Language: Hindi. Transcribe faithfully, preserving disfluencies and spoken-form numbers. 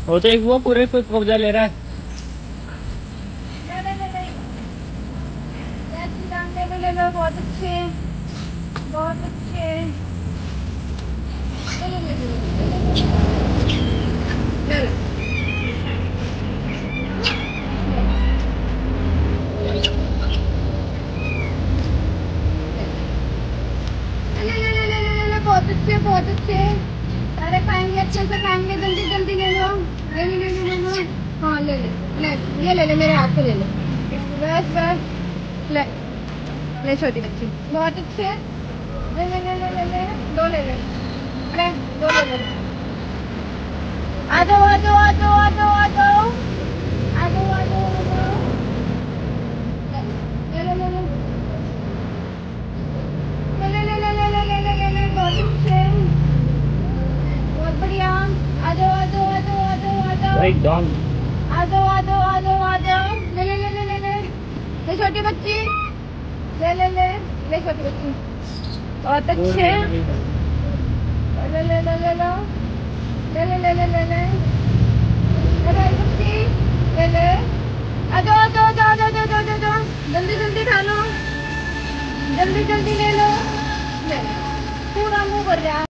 वो तो एक वो पूरे पे कब्जा ले रहा है। ले लो, बहुत अच्छे, बहुत अच्छे। ले ले ले ले ले, बहुत अच्छे, बहुत अच्छे। सारे खाएंगे, अच्छे से खाएंगे। जल्दी जल्दी ले लो, ले ले ले ले लो। हाँ ले ले ले, ये ले ले, मेरे हाथ से ले ले। बस बस, ले ले छोटी बच्ची, बहुत अच्छे। ले ले ले ले ले ले, दो ले ले, ले दो ले ले। आ जाओ आ जाओ आ जाओ आ जाओ आ जाओ आ जाओ आ जाओ आ जाओ। ले ले ले ले ले ले ले ले ले ले ले ले ले, बहुत अच्छे, बहुत बढ़िया। आ जाओ आ जाओ आ जाओ आ जाओ आ जाओ एक डॉन। आ जाओ आ जाओ आ जाओ आ जाओ। ले ले ले ले ले ले, ले छोटी बच्ची, ले ले ले ले छोटी बच्ची, बहुत अच्छे। ले ले ले ले लो, ले ले ले ले ले ले ले बच्ची, ले ले। आ जाओ आ जाओ आ जाओ आ जाओ आ जाओ आ जाओ, जल्दी जल्दी खा लो, जल्दी जल्दी ले लो। ले पूरा मुंह भर गया।